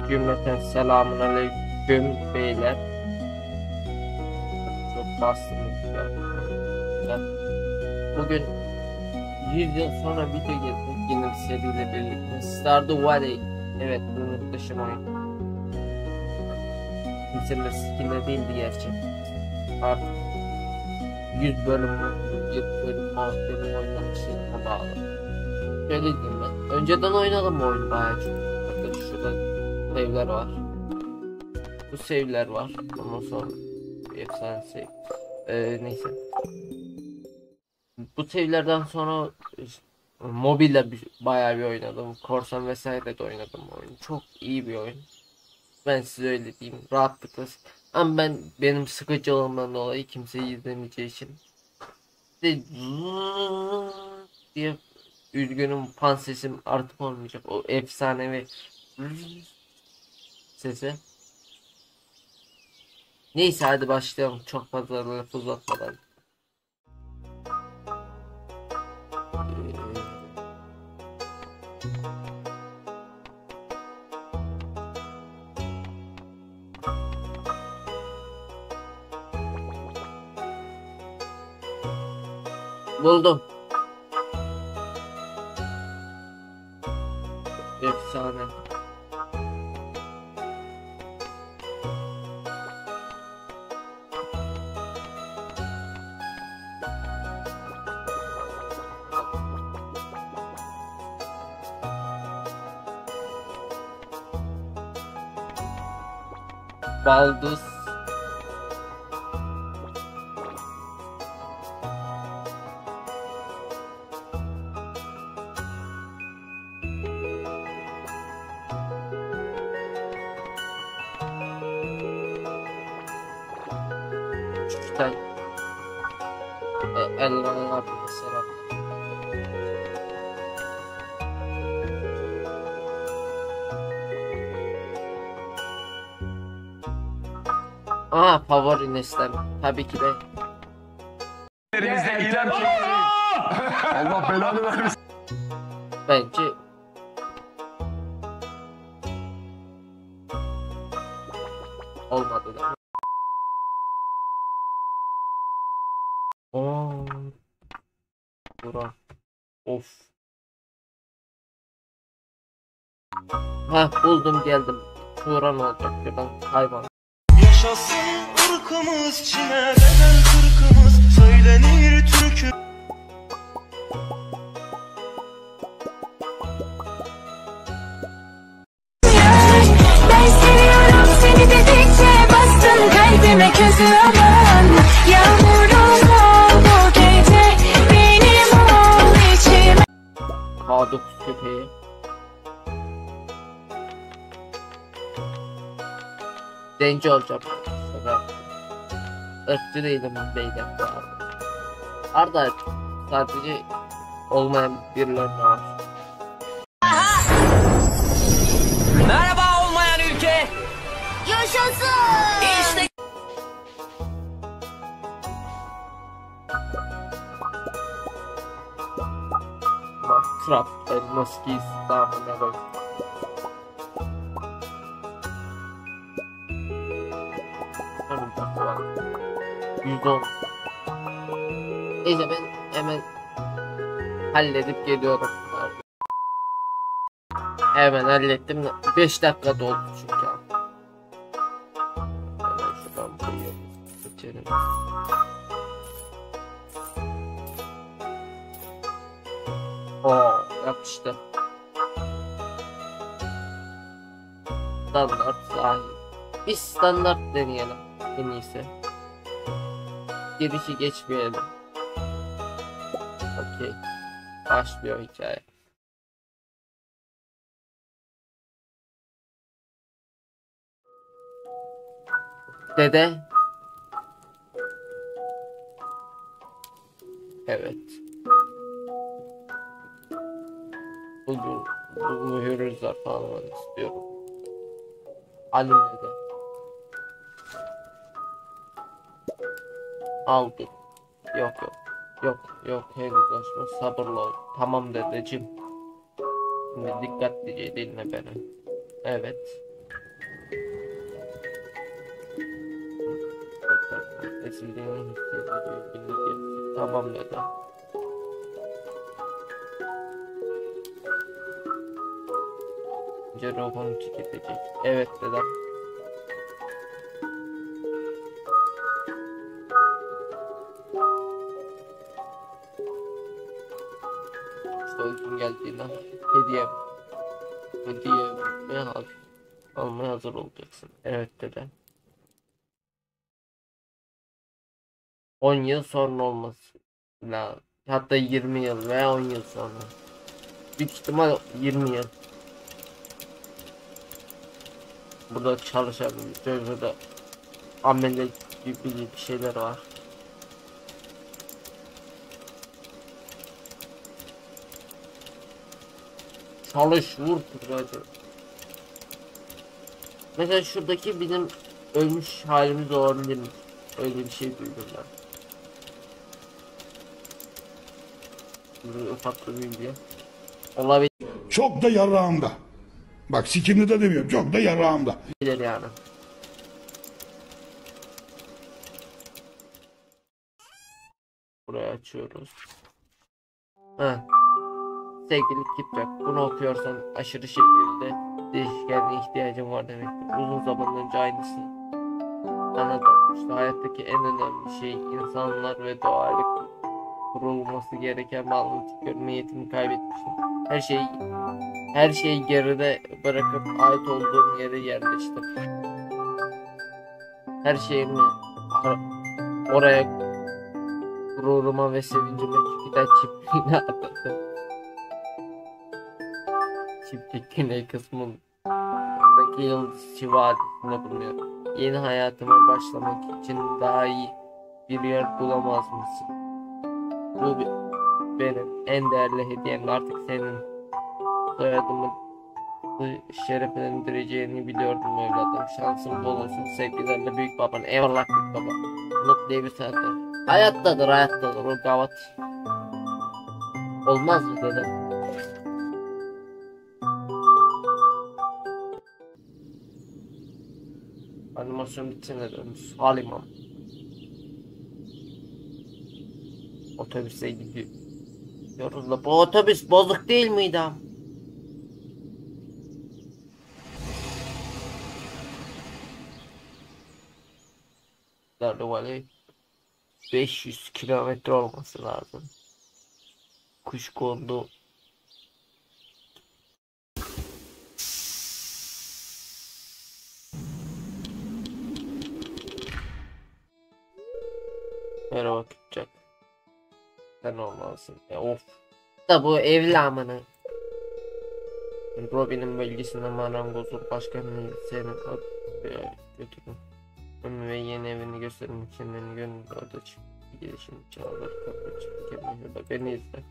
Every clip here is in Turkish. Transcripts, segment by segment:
Cümleten selamun aleyküm beyler. Çok bastım ya. Bugün 100 yıl sonra video getirdik yine bir seriyle birlikte. Stardew Valley. Evet, bu muhteşem oyun. Kimsenin sikinde değildi gerçi. Artık 100 bölüm oynamışlığına bağlı. Şöyle diyeyim ben. Önceden oynadım bu oyunu bayağı çok. Bakın şurada save'ler var. Bu save'ler var. Ondan sonra bir efsane save. Neyse. Bu save'lerden sonra mobilde bayağı bir oynadım. Korsan vesaire de oynadım bu oyunu. Çok iyi bir oyun. Ben size öyle diyeyim. Rahatlıkla. Ama benim sıkıcılığımdan dolayı kimseyi izlemeyeceği için de diye üzgünüm, fan sesim artık olmayacak. O efsanevi sesi. Neyse hadi başlayalım. Çok fazla laf uzatmadan. Buldum. Efsane. Baldız. Sen ellerine abi mesela. Favori nesnem tabii ki de. Elimizde İrem Allah belanı vermesin. Bence olmadı da. Bura. Of. Buldum geldim. Turan olacak şuradan hayvan. Yaşasın ırkımız, çine bedel kırkımız, söylenir türkü. Ben seviyorum seni dedikçe bastın kalbime közü aman. Yağmurum ol bu gece benim ol içime. K9 köpeği. Zenci olacağım. Irkçı değilim beyler bu arada. Arda sadece olmayan birilerine var. Merhaba olmayan ülke. Yaşasın. İşte Bak trap elmas giysi damına bak. Hani bak var. 110. Neyse ben hemen halledip geliyorum. Hemen hallettim. 5 dakika doldu çünkü. Hemen şuradan koyuyorum. Geçelim. Yapıştı. Standart sahip. Bir standart deneyelim en iyisi. Girişi geçmeyelim. Okey. Başlıyor hikaye. Dede. Evet. Bu mühürler falan istiyorum. Alimde. Aldık. Yok henüz açma, sabırlı ol. Tamam dedeciğim. Şimdi dikkatlice dinle beni. Evet. Kesildiğini hissediyor. Günlük tamam dedi. Önce ruhunu tüketecek. Evet dedim. İşte o gün geldiğinde hediye almaya hazır olacaksın. Evet dedi. 10 yıl sonra olması lazım. Hatta 20 yıl veya 10 yıl sonra. Büyük ihtimal 20 yıl. Burada çalışabilir. Burada amele gibi bir şeyler var. Çalış vur hadi. Mesela şuradaki bizim ölmüş halimiz olabilir mi? Öyle bir şey duydum ben. Böyle ufak bir bilgi. Olabilir Çok da yarağımda. Bak sikimli de demiyorum. Çok da yarağımda. yani. Burayı açıyoruz. Heh. Sevgili Kiprak, bunu okuyorsan aşırı şekilde değişkenliğe ihtiyacım var demektir. Uzun zaman önce aynısı sana da hayattaki en önemli şey insanlar ve doğayla kurulması gereken bağlantı görme yetimi kaybetmişim. Her şeyi geride bırakıp ait olduğum yere yerleştim. Her şeyimi oraya gururuma ve sevincime giden çiftliğine atadım. Çiftlik güney kısmındaki Yıldız Vadisi'nde bulunuyor. Yeni hayatıma başlamak için daha iyi bir yer bulamaz mısın? Bu benim en değerli hediyem. Artık senin soyadımı şereflendireceğini biliyordum evladım. Şansın bol olsun. Sevgilerle büyük baban. Eyvallah büyük baba. Mutlu bir saatte. Hayattadır o gavat. Olmaz mı dedim. Animasyon bitene dönmüş. Halimam. Otobüse gidiyoruz da bu otobüs bozuk değil miydi am? Vali 500 kilometre olması lazım. Kuşkondu. Merhaba Kıpçak. Sen olmalısın. Of. Da bu evli amına. Robin'in bölgesinde marangozluk başkanını seni götürün. Ve yeni evini göstermek için beni gönüllü orada çıktı. Gelişim çağları kapı çıktı. Kendine da beni izle.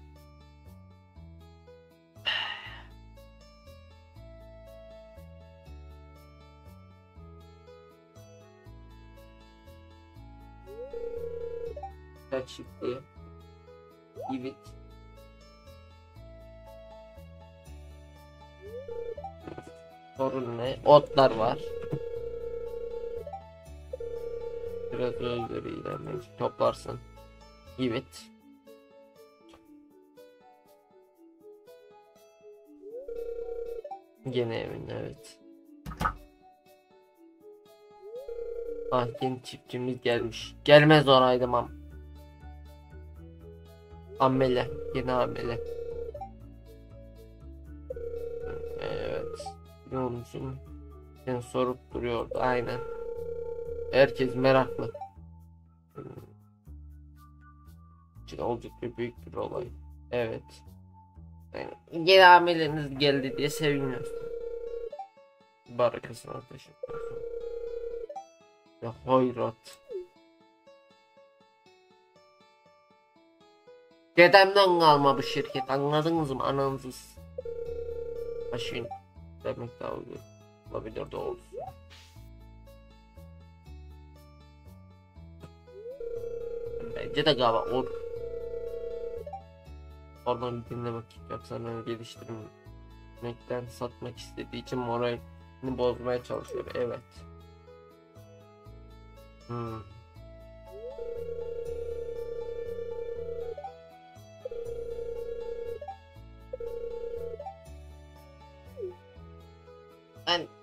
Kaç çiftliği? Evet. Sorun ne? Otlar var. Biraz özleriyle toplarsın. Evet. Gene evin evet. Ah yeni çiftçimiz gelmiş. Gelmez oraydım am. Amele. Yeni amele. Evet. Biliyor musun? Seni sorup duruyordu aynen. Herkes meraklı. Olacak bir büyük bir olay. Evet. Yani yeni ameleniz geldi diye seviniyoruz. Barakasına teşekkür ederim. Ya hoyrat. Dedemden kalma bu şirket, anladınız mı? Ananızız. Aşın demek daha olur. Olabilir doğrusu. Bence de galiba olur. Oradan bir dinlemek yoksa geliştirmekten satmak istediği için moralini bozmaya çalışıyor. Evet.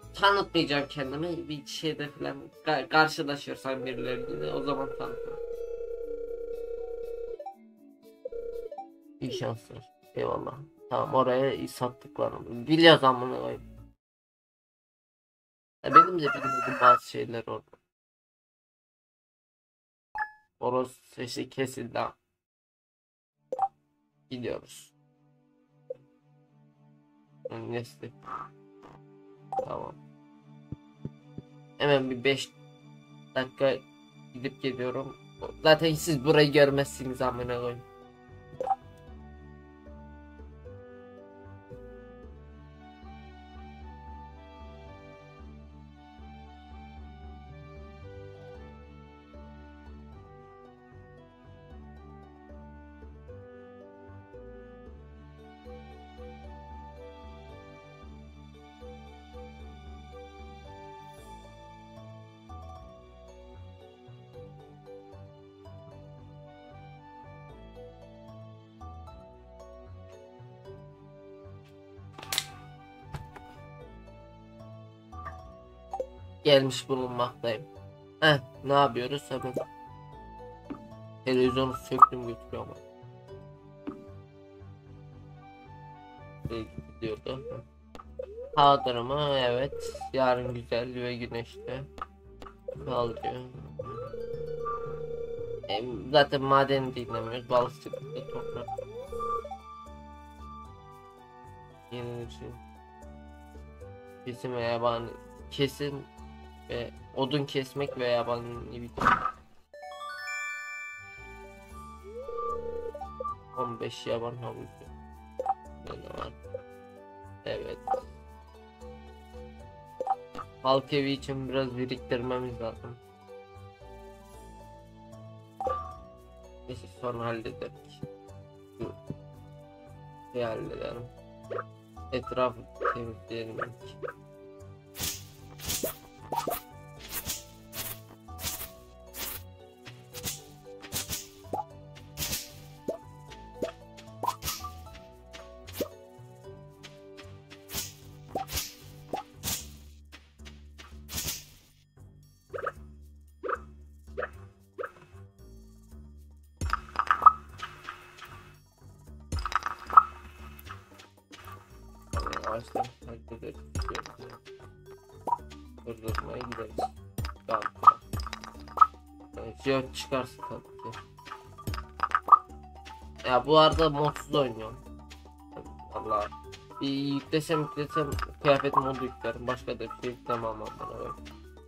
tanıtmayacağım kendimi, bir şeyde falan karşılaşırsam birileriyle o zaman tanıtırım. İyi şanslar. Eyvallah. Tamam, oraya sattık var. Biliyoruz amına koyayım. Benim de bilmediğim bazı şeyler orada. Horoz sesi kesildi. Gidiyoruz. Nesli. Tamam. Hemen bir 5 dakika gidip geliyorum. Zaten siz burayı görmezsiniz amına koyayım. Gelmiş bulunmaktayım. Ne yapıyoruz hemen? Televizyonu söktüm götürüyorum. Gidiyordu. Hava durumu evet. Yarın güzel ve güneşli. Kalıcı. Zaten madeni dinlemiyoruz. Balıkçılıkta toprak. Yenilir. Kesim ve yabani. Kesin ve odun kesmek ve yabani bir 15 yaban havucu. Ne var? Evet. Halk evi için biraz biriktirmemiz lazım. Neyse sonra hallederiz. Halledelim. Etrafı temizleyelim. Ağaçtan takip ederiz. Durdurmaya gideriz. Tamam. Jeot çıkarsın tabii ki. Ya bu arada modsuz oynuyorum. Allah. Bir yüklesem kıyafet modu yüklerim. Başka da bir şey yüklemem ama bana öyle.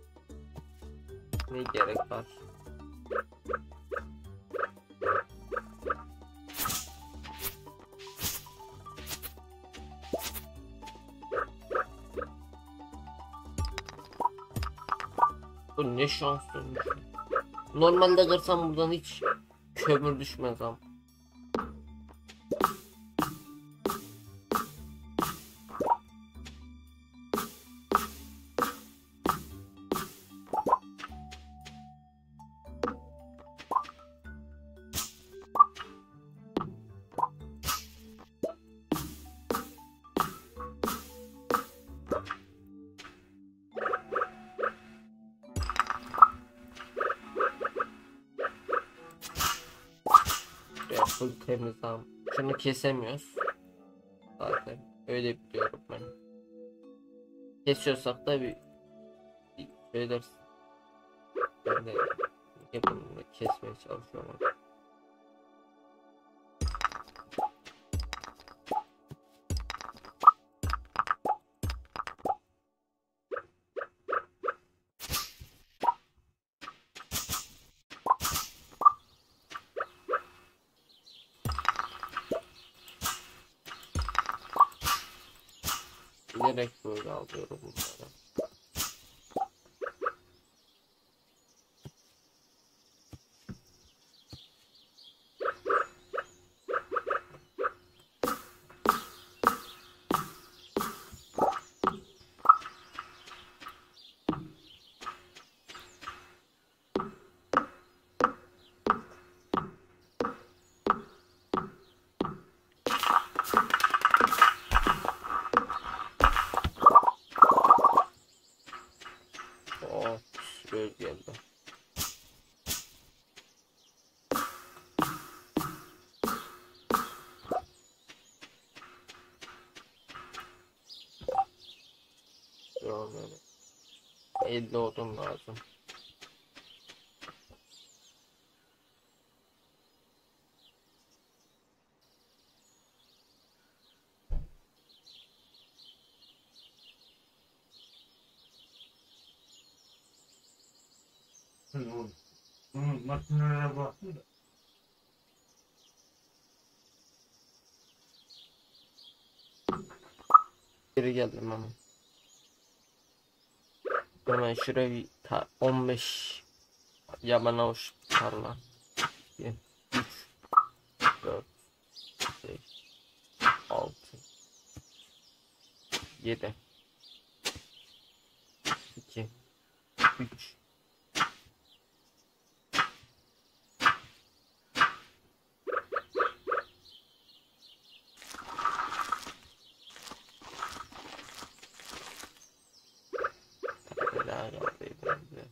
Ne gerek var? Bu ne şanslıymış. Normalde kırsam buradan hiç kömür düşmez ama. Full temiz ama. Şunu kesemiyoruz. Zaten öyle biliyorum ben. Kesiyorsak da bir şeyler ben de yapımını kesmeye çalışıyorum. Bilerek böyle alıyorum bunları. Yok öyle. 50 odun lazım. Makinelere baktım da. Geri geldim ama. Hemen şuraya bir 15 yaban avuç tarla. 1, 3, 4, 5, 6, 7, 2, 3. Daha geldi elimizde.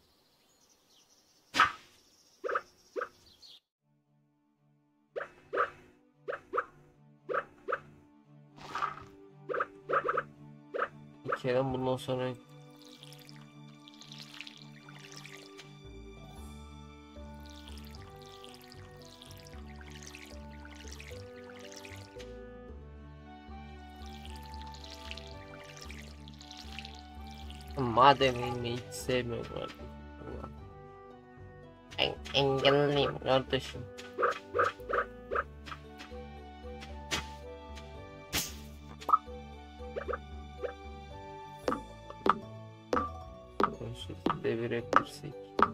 Bir kere bundan sonra madem inmeyi hiç sevmiyorum artık. Ben engelliyim kardeşim. Şu devirebilirsek.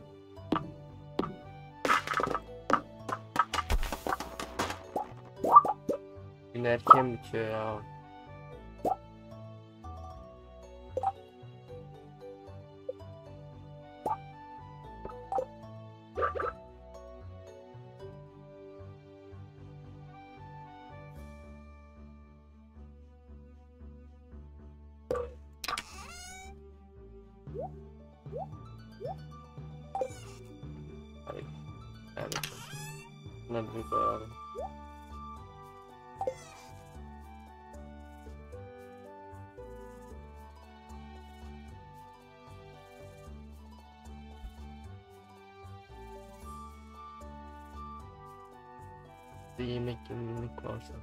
Gün erken bitiyor ya. Hayır. Evet. Bunları bir koyalım. Bir yemek yemelik varsa.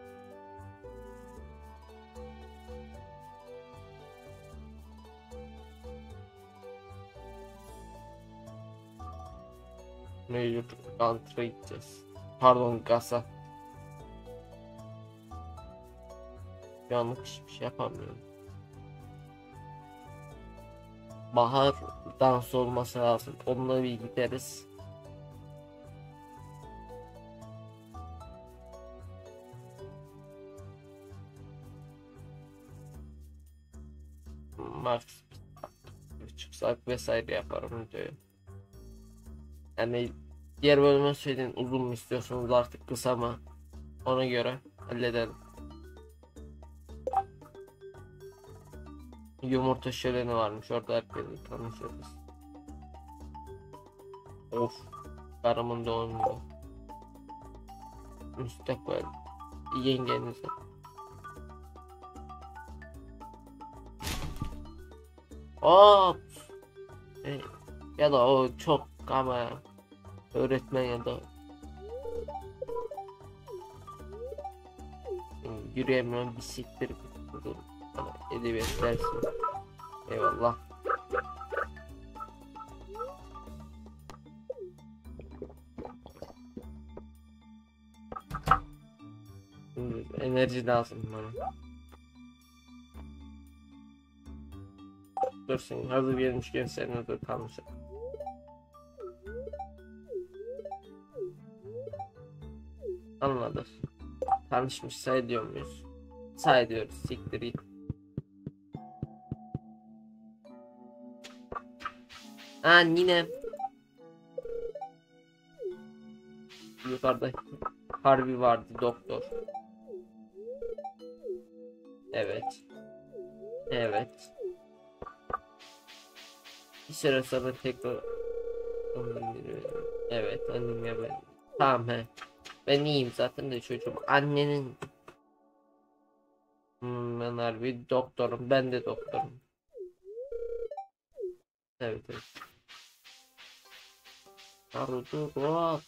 Mevcut Gantr'a gideceğiz. Pardon, Gas'a. Bir anlık hiçbir şey yapamıyorum. Bahar dansı olması lazım. Onunla bir gideriz. Max çıksak vesaire yaparım videoyu. Yani diğer bölüme söyleyin, uzun mu istiyorsunuz artık kısa mı? Ona göre halledelim. Yumurta şöleni varmış, orada herkesle tanışırız. Of, karımın doğum günü. Müstakbel yengenize. Hop. Ya da o çok ama öğretmen ya da yürüyemiyorum, bisiklet edebiyat dersi. Eyvallah. Enerji lazım bana. Dursun, hazır gelmişken seninle de tanışalım. Anladık. Tanışmış sayılıyor muyuz? Sayılıyoruz, siktir git. Ha, ninem. Yukarıda Harbi vardı, doktor. Evet. Evet. Bir süre sonra tekrar. Evet, annemle ben. Tamam he. Ben iyiyim zaten de çocuğum. Annenin. Ben harbi doktorum. Ben de doktorum. Evet evet. Marudu Roat.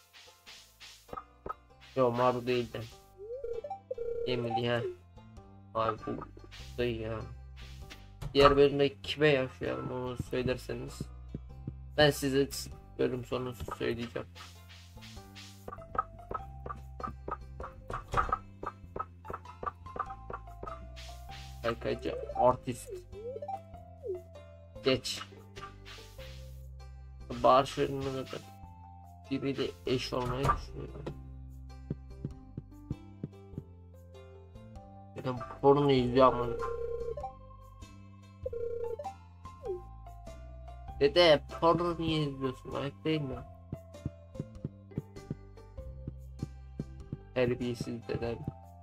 Yo Maru değil de. Emily ha. Abi bu da iyi ya. Diğer bölümde kime yaşayalım onu söylerseniz. Ben size bölüm sonu söyleyeceğim. Kaykaycı artist. Geç. Bağırışlarını da biriyle eş olmayı düşünüyorum. Ben porno izliyorum. Dede porno niye izliyorsun? Ayıp değil mi? Terbiyesiz dedem.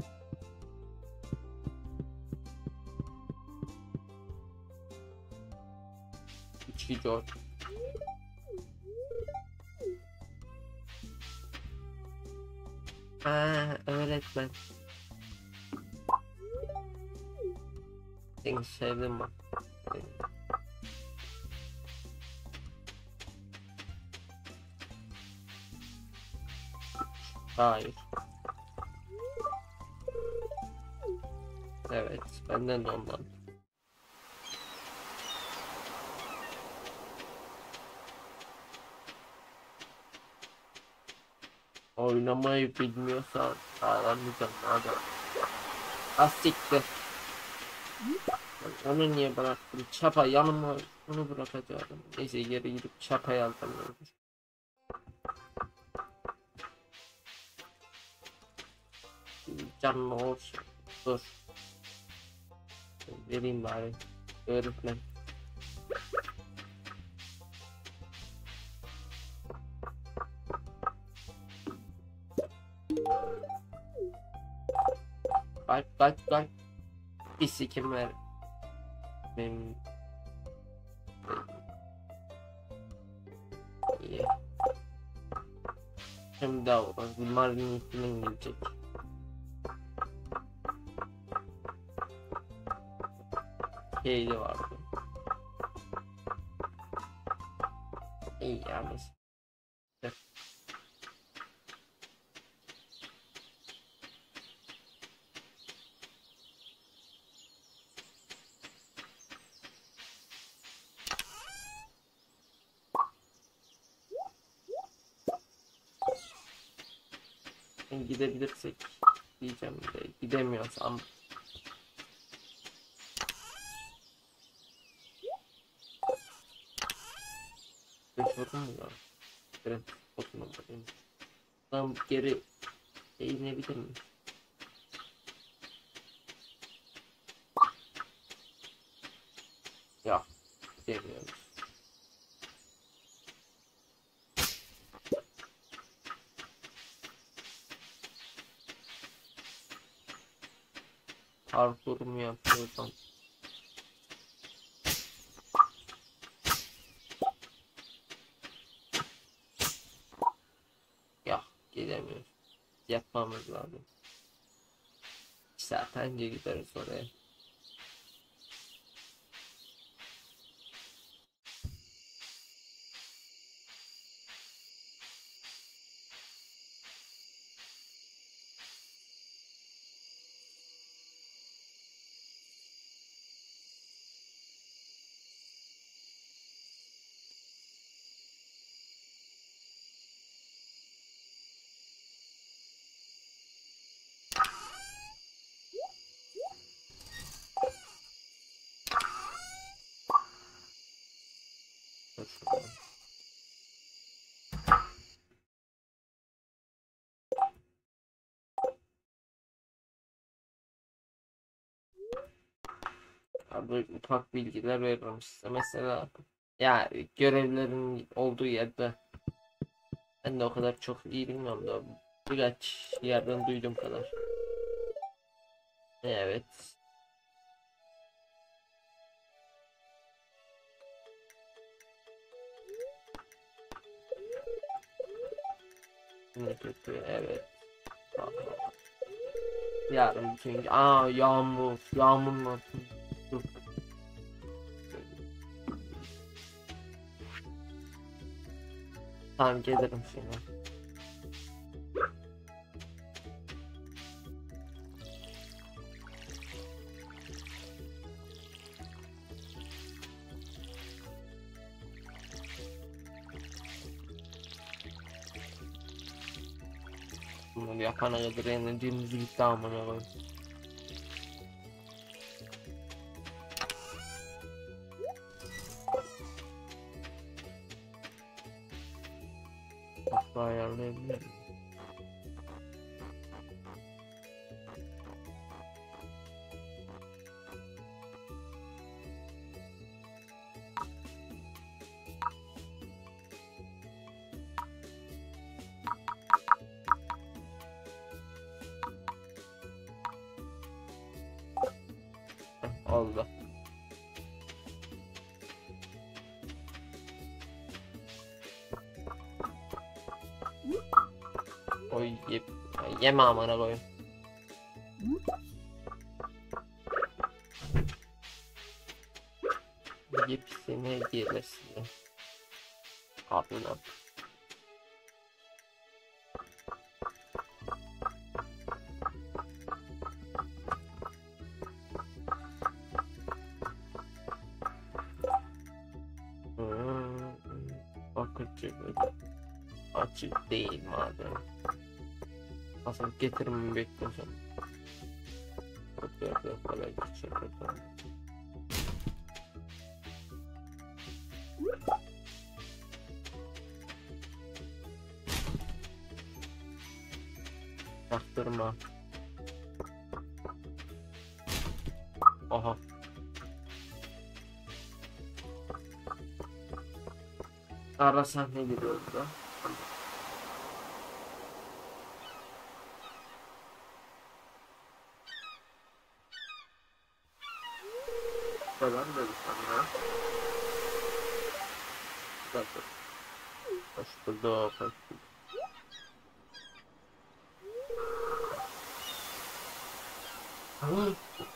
İçki George. Öğretmen. Seni sevdim bak. Hayır. Evet, benden de ondan. Oynamayı bilmiyorsan ağlamayacağım adam. Asiktir. Onu niye bıraktım? Çapa yanıma onu bırakacaktım. Neyse geri gidip çapayı aldım. Canlı olsun. Dur. Vereyim bari. Öğretmen. Kalp. Bir sikim ver. Benim... İyi. Şimdi daha uğraş. Marin'in üstünden gelecek. Şeyli vardı. İyi yani. Gidebilirsek diyeceğim de gidemiyorsam Beşiktaş'ın mı ya? Evet, oturmadım. Tam geri eğinebilir miyim? Ya, demiyoruz. Parkur mu yapıyorsam? Ya, gidemiyoruz. Yapmamız lazım. Zaten gideriz oraya. Abi ufak bilgiler veririm size. Mesela ya görevlerin olduğu yerde ben de o kadar çok iyi bilmiyorum da birkaç yerden duyduğum kadar. Evet. Ne kötü evet. Yarın bütün yağmur. Dur. Tamam gelirim şimdi. Bunu yapana kadar enerjimiz gitti amına koyayım. Aklı ayarlayabilirim. Oldu. Oy yeme amına koyayım. Hepsini hediyelersin. Ardından. Bakıcı açık değil madem. Asıl getirmemi bekliyorsun. Çok kolay geçecek. Taktırma. Aha. Ara sahne giriyoruz da. Falan dedi sana. Nasıl? Hoş bulduk. Hoş bulduk. Hı?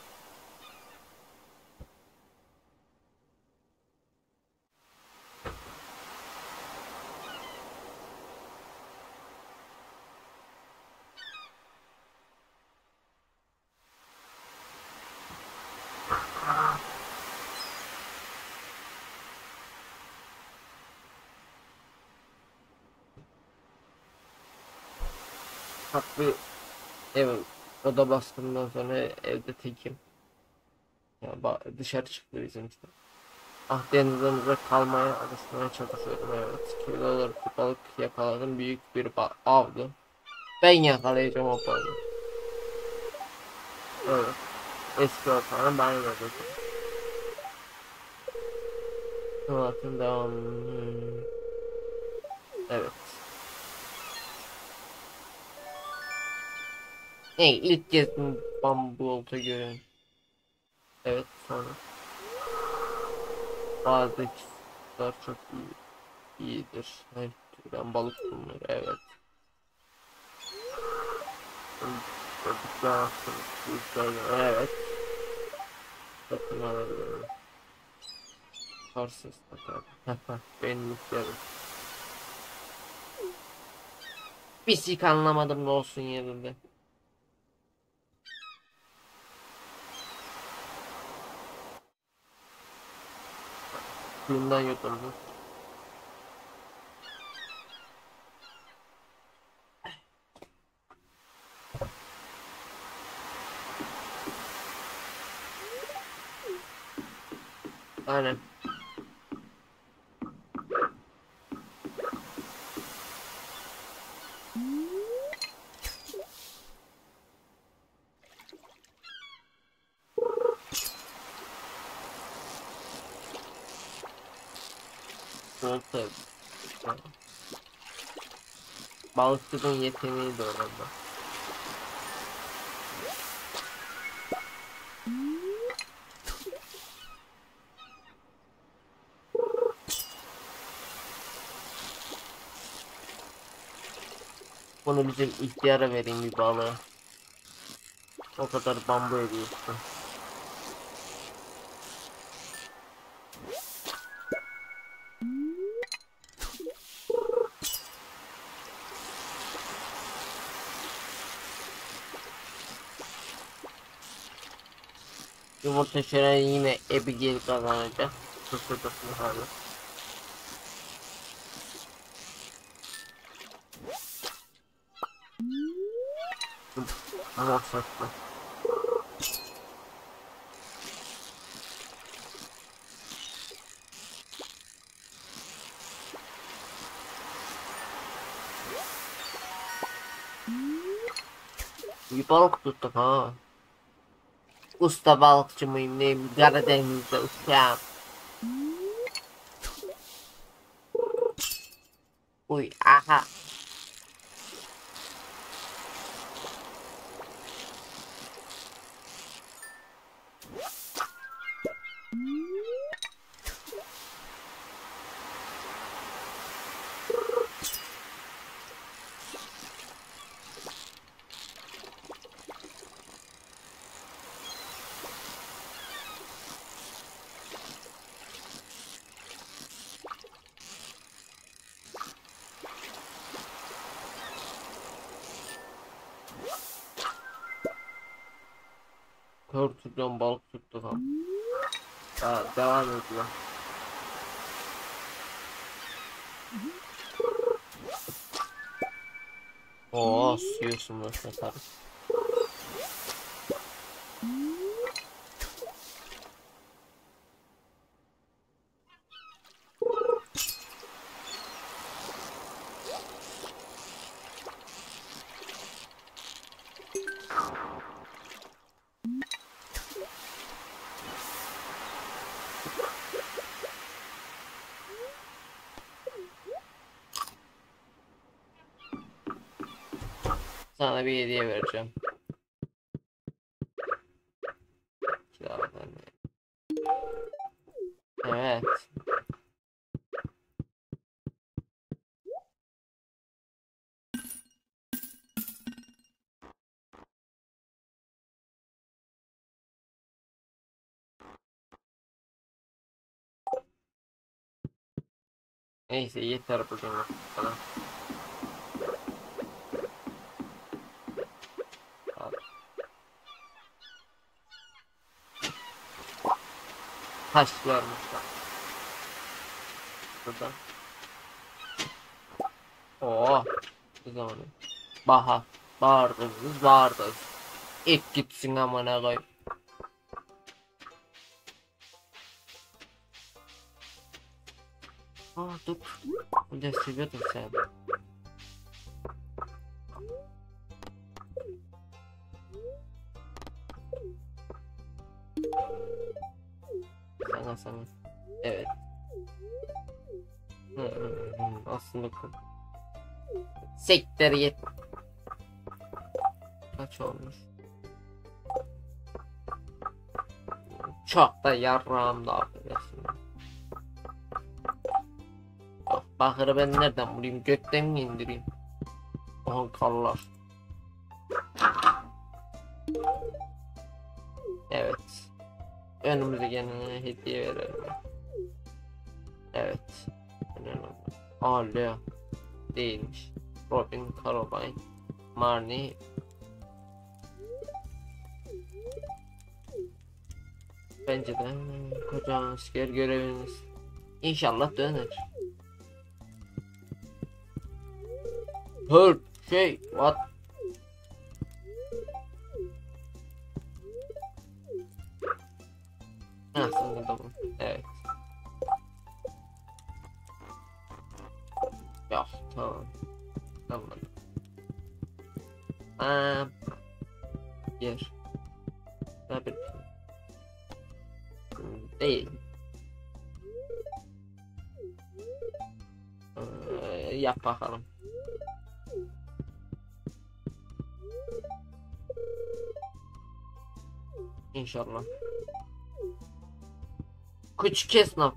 Haklı ev oda baskından sonra evde tekim. Ya dışarı çıktı bizim işte. Ah denizden uzak kalmaya alışmaya çalışıyorum evet. Kilolar balık yakaladım büyük bir avdı. Ben yakalayacağım o balığı. Evet. Eski ortamda ben yapacağım. Hayatın devamı. Evet. Ne ilk kez bambu olta görüyorum. Evet sonra. Bazı kişiler çok iyidir. Her türden balık bulunur evet. Çocuklar evet. Satın alabilirim. Karsız tabii. Benim istedim. Bir sik anlamadım ne olsun yerinde. Suyundan yutuldu. Aynen. Olta. Balıkçının yeteneği de orada. Bunu bizim ihtiyara vereyim bir balığı. O kadar bambu ediyorsun. Yumurta şölen yine Abigail kazanacak. Fısırdatını hala. Ama saçma. Bir balık tuttuk ha. Usta balıkçı mıyım neyim? Karadeniz'de uçağım. Uy aha. Kör tutuyorum balık tuttu falan. Devam ediyor. Oo suyorsun mesela tabii. Sana bir hediye vereceğim. Kiradan. Evet. Neyse yeter bugün kadar. Taş varmış lan. Burada. Oo. Bu zaman. Bahar. Bağırdınız. İlk gitsin amına koy. Dur. Bu da seviyordun sen. Sana. Evet. Aslında sekter yet. Kaç olmuş? Çok da yarrağım da arkadaşım. Bakırı ben nereden bulayım? Gökten mi indireyim? Aha kallar. Evet. Önümüze gene hediye verelim. Evet. Leo değilmiş. Robin, Caroline, Marnie. Bence de koca asker göreviniz İnşallah döner. Her what? Aslında da bu. Evet. Yok tamam. Yer. Tabii. Değil. Yap bakalım. İnşallah. Küçük esnaf.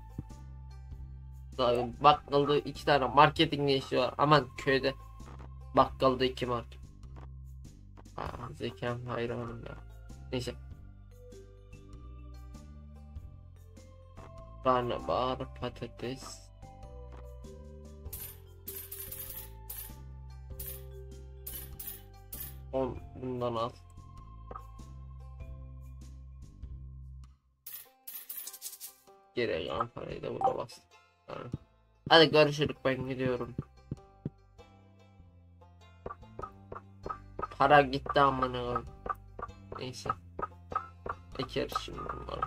Bakkalda 2 tane marketing işi var. Aman köyde bakkalda 2 market. Zekam hayranım ya. Neyse. Karnabahar, patates. Bundan al. Geri kalan parayı da buna bastım. Yani. Hadi görüşürüz, ben gidiyorum. Para gitti amına koyayım. Neyse. Ekeriz şimdi bunları.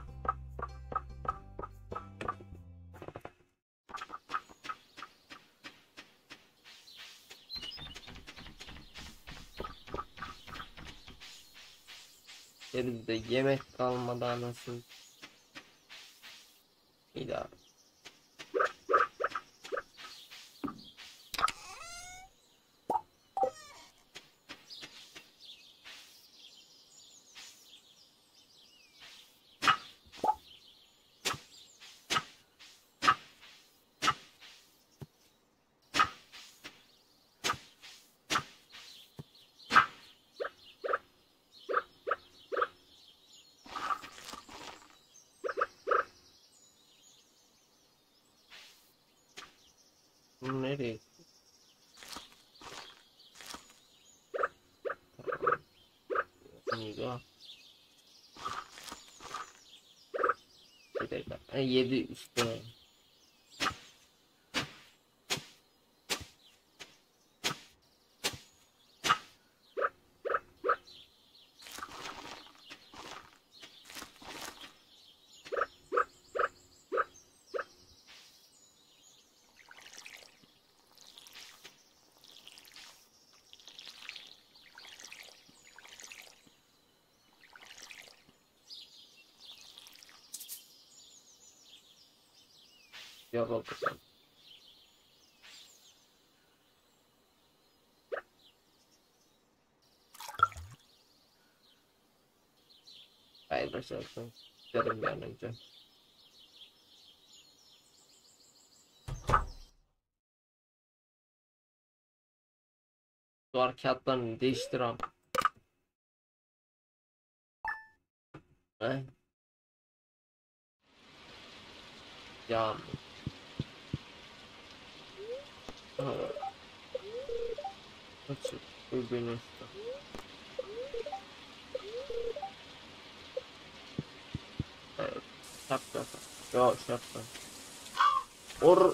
Elimde yemek kalmadı anasını. Bir daha. Bu nereye? Amigo. Bir dakika. 7 üstte. Yoruldum ben. Hayır başlarsın. Gidelim bir an önce. Duvar kağıtlarını değiştir abi. Ay. Ya. Ha. Açık. Birbirine üstte. Evet. Şapka. Yok şapka. Or.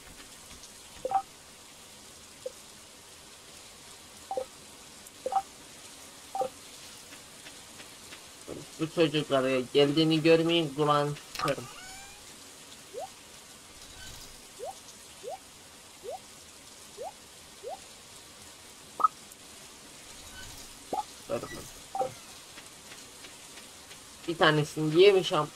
Bu çocuklara geldiğini görmeyin, kulağını sıkarım. Bir tanesini yemiş am.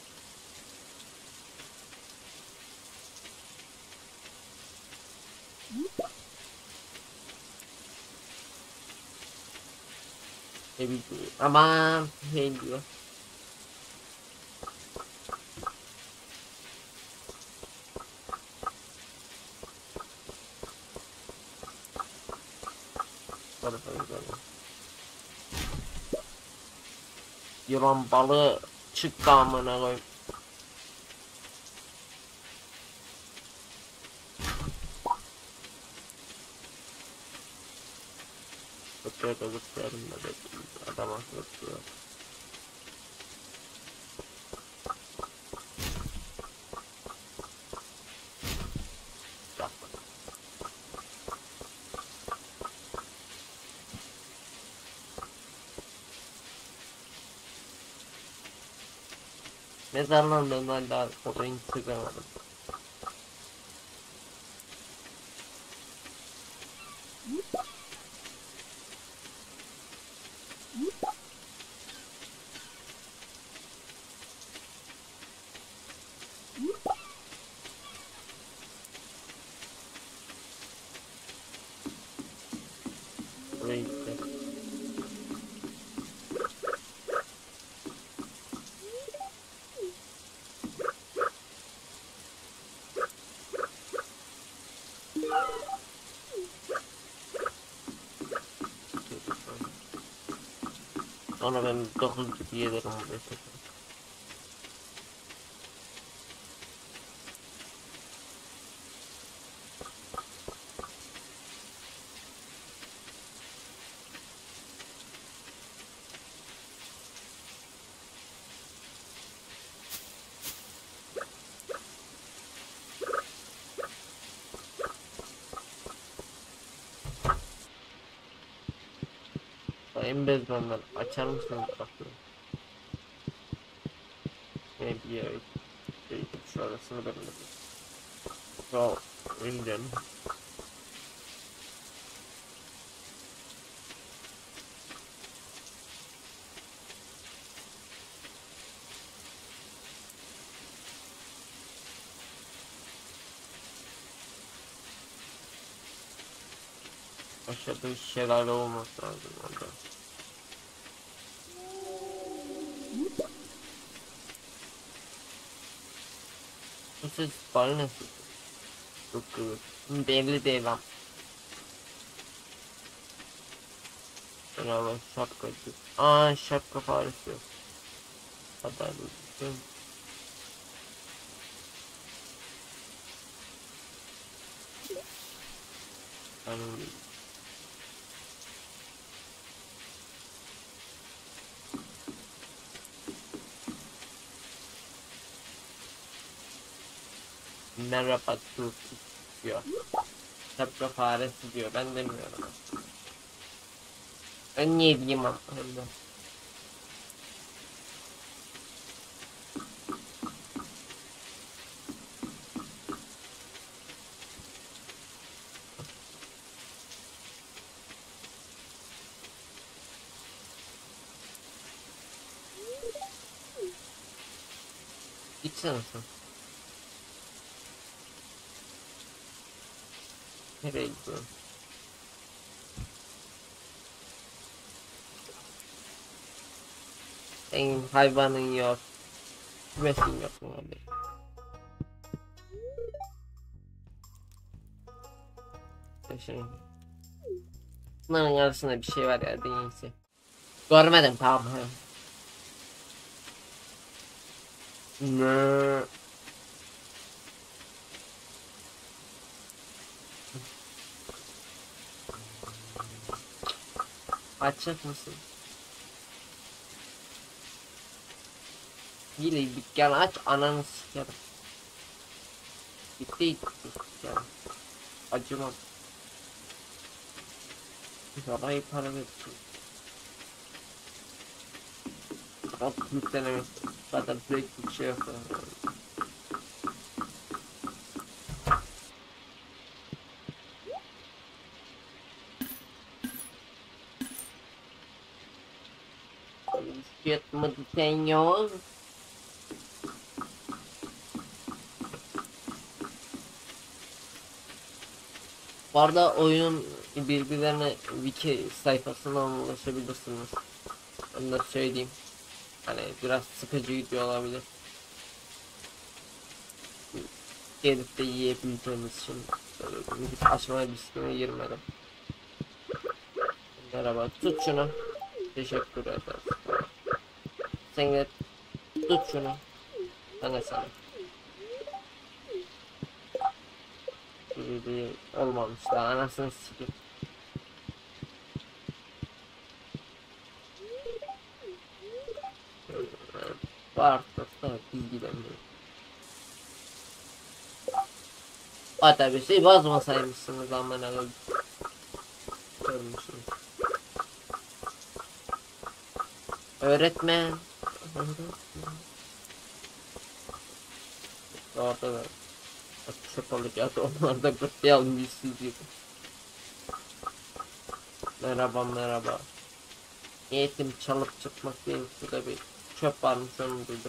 Ne bileyim. Aman şey diyor. Yılan balığı çıktı amına koyayım. Köpeğe de zıplayalım da bekliyoruz. Adama zıplıyor. Bak. Mezarlarından daha kolayını çıkamadım. Buraya gitti. Sonra ben 9 diye derim buraya. Embez benden açar mısınız bakın? Ne bir yer. Şurasını ben de. Sağ önden. Aşağıda şelale olması lazım orada. Bu ses bana nasıl? Çok kıvır. Belli değil lan. Beraber şapkacı. Şapka faresi yok. Hatta bu. Yani merhaba diyor. Şapka faresi diyor. Ben demiyorum. Ben niye diyeyim ama. Gitsene sen. Nereye gidiyorsun? Senin hayvanın yok. Kümesin yok mu abi? Şey. Bunların arasında bir şey var ya değilse. Görmedim tamam. Ne? Açacak mısın? Yine bir gel aç ananı sikerim. Gitti yani. Acımam. Parayı para versin. Bak yüklenemek. Zaten pek bir şey yok. Yatmadı sen yok. Bu arada oyunun birbirlerine wiki sayfasından ulaşabilirsiniz. Onu da söyleyeyim. Hani biraz sıkıcı video olabilir. Gelip de yiyebileceğimiz için bir açmaya riskine girmedim. Merhaba, tut şunu. Teşekkür ederim. Sen de tut şunu. Sana. Olmamış da anasını sikeyim. Artık da bilgileniyorum. Hatta bir şey basmasaymışsınız amına koyayım. Görmüşsünüz. Öğretmen. Orada da çöp olacağız. Onlar da kırtlayalım biz gibi. Merhaba. Niyetim çalıp çıkmak değil. Şurada bir çöp varmış onu duydum.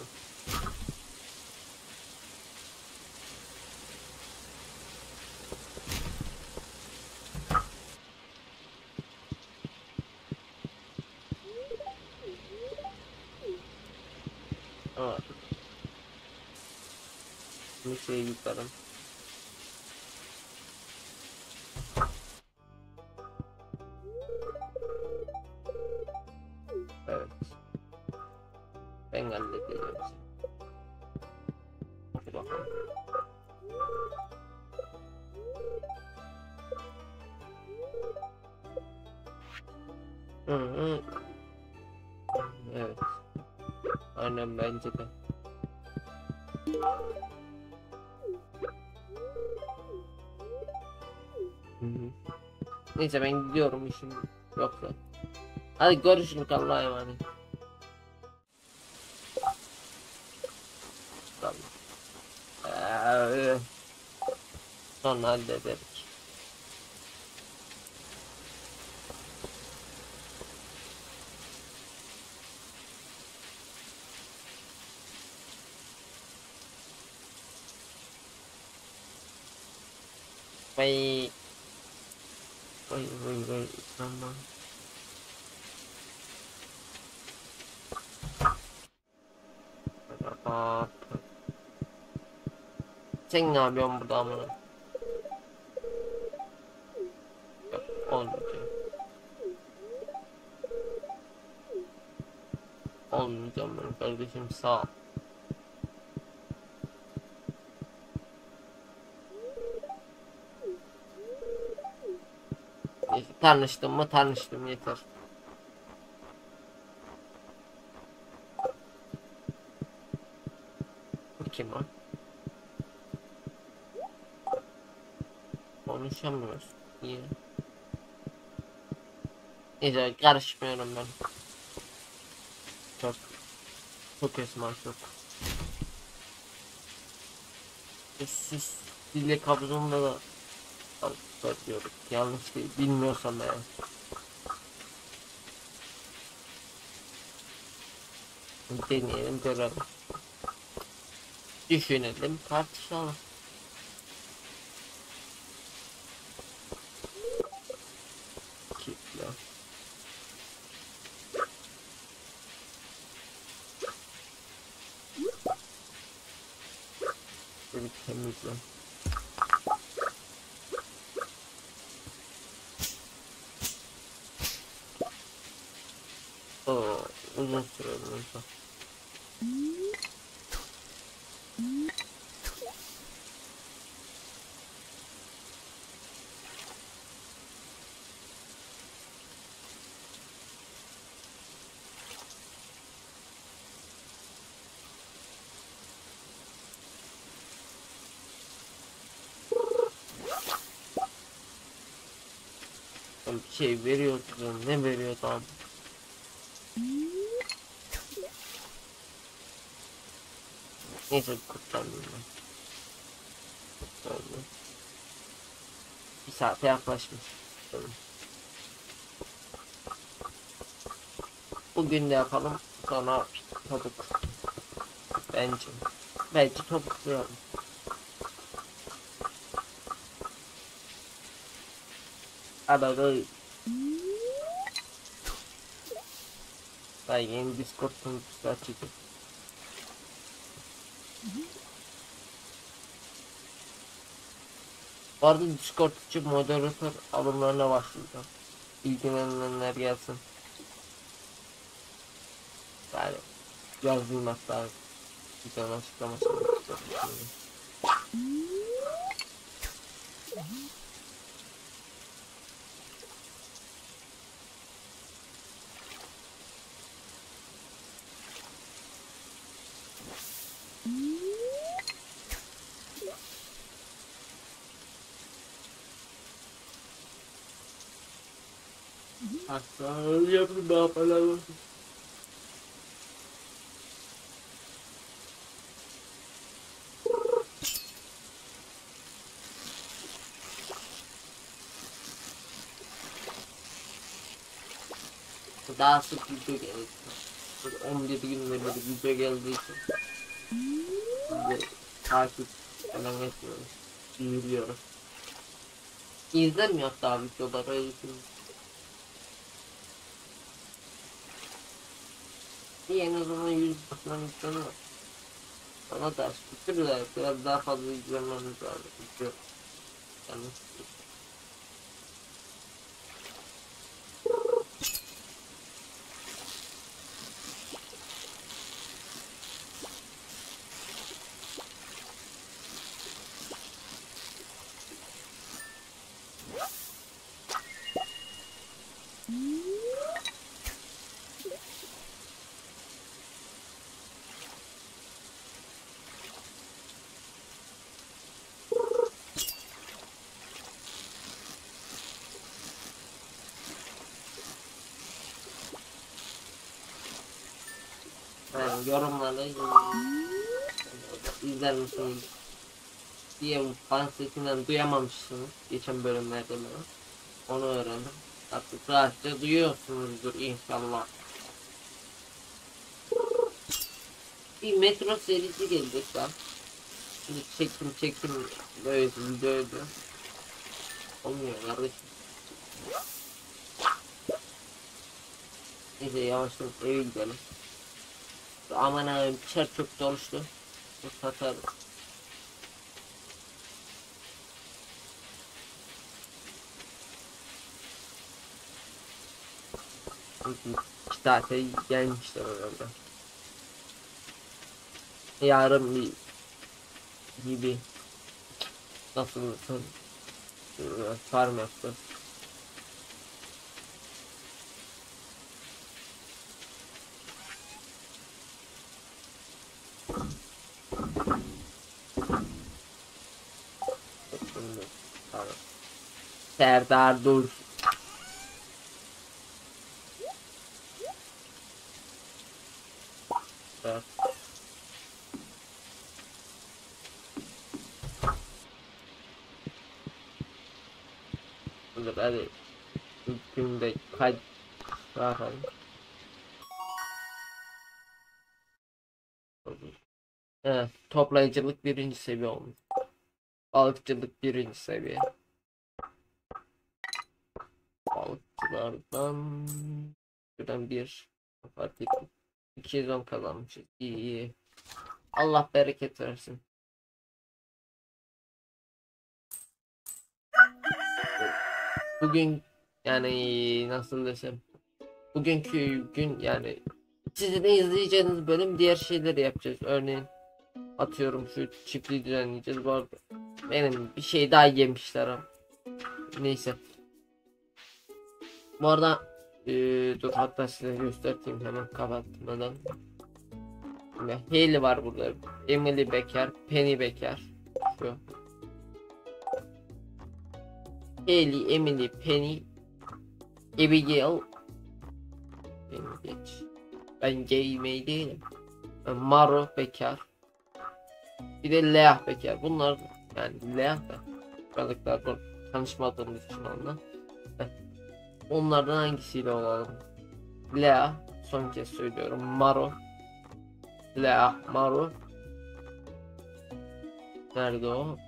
Evet. Bir şey yıkarım. Evet. Ben halledeceğim. Hadi bakalım. Hı. Evet. Aynen bence de. Hı. Neyse ben gidiyorum işim yoksa. Hadi görüşürüz, Allah'a emanet. Tamam. Sonra hallederiz. Vay. Vay. Tamam. Kapat. Sen ne yapıyorsun burada amına? Olmayacak. Olmayacağım ben kardeşim, sağ ol. Neyse, tanıştım mı tanıştım, yeter. Bu kim o? Konuşamıyoruz. Niye? Neyse, karışmıyorum ben. Çok esmer, çok. Sus. Dile kabzonda da diyorum. Yanlış değil. Bilmiyorsam yani. Deneyelim, görelim. Düşünelim, tartışalım. Kitle. Bir temizle. Oo, uzun süre olursa. Bir şey veriyordu, ne veriyordu abi? Neyse, kurtardım ben. Kurtardım. Bir saate yaklaşmış. Bugün de yapalım, sonra topuk. Bence. Belki topuklayalım. Hadi. Ben yeni Discord sunucusu açacağım. Bu arada Discord için moderatör alımlarına başlayacağım. İlgilenenler gelsin. Yani yazayım hatta. Bir tane açıklamasını yapacağım. Hatta yapayım, daha falan. Daha sık video gelecek. 11 günde bir video geldiği için size takip falan etmiyoruz. İzliyoruz. İzlemiyor daha videoları, öyle düşünün. En azından 100 basman insanı var. Bana da tuturlar, biraz daha fazla izlememiz lazım. Yani yorumları izler misiniz diye fan sesinden duyamamışsınız geçen bölümlerde bana. Onu öğrendim. Artık rahatça duyuyorsunuzdur inşallah. Bir metro serisi gelecek lan. Şimdi çekim böyle videoydu. Olmuyor kardeşim. Neyse yavaştan eve gidelim. Aman abim çer çok doluştu. Bu satarım. İki saate gelmişler orada. Yarın bir gibi nasıl farm yaptı. Serdar dur. Evet. Dur hadi. Günde kaç bakalım. Evet, toplayıcılık 1. seviye olmuş. Balıkçılık 1. seviye. Balıkçılardan şuradan bir fark ettim. 210 kazanmışız. İyi. Allah bereket versin. Bugün yani nasıl desem, bugünkü gün yani sizin de izleyeceğiniz bölüm diğer şeyleri yapacağız. Örneğin atıyorum şu çiftliği düzenleyeceğiz. Bu arada benim bir şey daha yemişler ama. Neyse. Bu arada dur hatta size göstereyim hemen kapatmadan. Hayley var burada. Emily bekar, Penny bekar. Şu. Hayley, Emily, Penny, Abigail. Beni geç. Ben gay değilim. Maro bekar. Bir de Leah bekar. Bunlar yani Leah da balıklar tanışmadığımız için onunla. Onlardan hangisiyle olalım? Leah, son kez söylüyorum. Maro. Leah, Maro. Nerede o?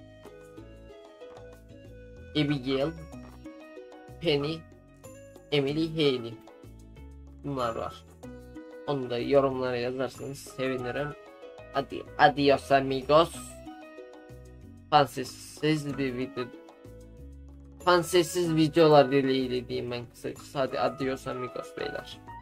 Abigail, Penny, Emily, Hayley. Bunlar var. Onu da yorumlara yazarsanız sevinirim. Hadi adios amigos. Fansessiz bir video. Fansessiz videolar dileğiyle diyeyim ben kısacası. Hadi adios amigos beyler.